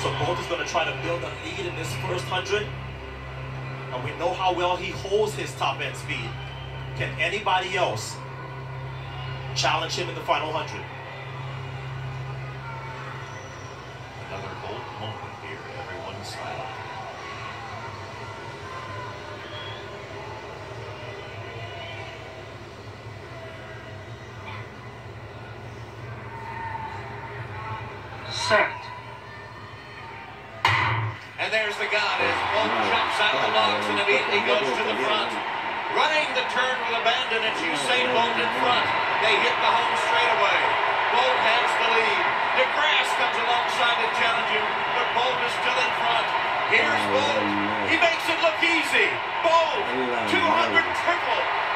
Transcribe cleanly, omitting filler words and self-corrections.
So Bolt is going to try to build a lead in this first 100. And we know how well he holds his top end speed. Can anybody else challenge him in the final 100? Another Bolt moment here. Everyone's silent. Set. And there's the gun as Bolt jumps out of the box and immediately goes to the front. Running the turn with abandon, it's Usain Bolt in front. They hit the home straightaway. Bolt has the lead. DeGrasse comes alongside to challenge him, but Bolt is still in front. Here's Bolt. He makes it look easy. Bolt, 200 triple.